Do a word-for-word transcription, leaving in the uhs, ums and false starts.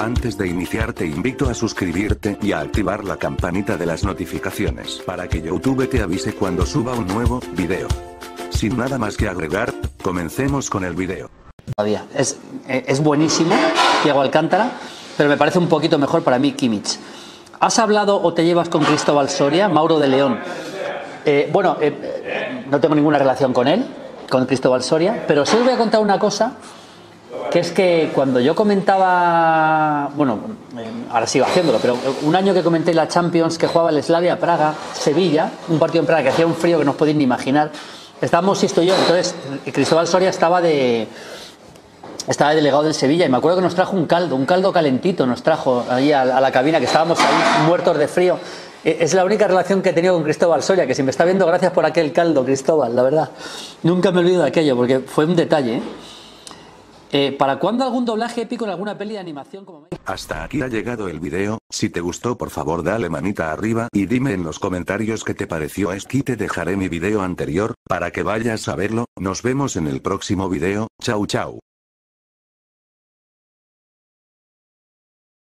Antes de iniciar te invito a suscribirte y a activar la campanita de las notificaciones para que YouTube te avise cuando suba un nuevo video. Sin nada más que agregar, comencemos con el video. Todavía. Es, es buenísimo, Thiago Alcántara, pero me parece un poquito mejor para mí Kimmich. ¿Has hablado o te llevas con Cristóbal Soria, Mauro de León? Eh, bueno, eh, no tengo ninguna relación con él, con Cristóbal Soria, pero sí os voy a contar una cosa, que es que cuando yo comentaba, bueno, eh, ahora sigo haciéndolo, pero un año que comenté la Champions que jugaba el Slavia Praga, Sevilla, un partido en Praga que hacía un frío que no os podéis ni imaginar, estábamos Sisto y yo, entonces Cristóbal Soria estaba de... Estaba de delegado del Sevilla y me acuerdo que nos trajo un caldo, un caldo calentito nos trajo ahí a, a la cabina, que estábamos ahí muertos de frío. Es la única relación que he tenido con Cristóbal Soria, que si me está viendo, gracias por aquel caldo, Cristóbal, la verdad. Nunca me olvido de aquello, porque fue un detalle, ¿eh? Eh, ¿Para cuándo algún doblaje épico en alguna peli de animación como... Hasta aquí ha llegado el video. Si te gustó, por favor dale manita arriba y dime en los comentarios qué te pareció. Aquí te dejaré mi video anterior, para que vayas a verlo. Nos vemos en el próximo video. Chau chau.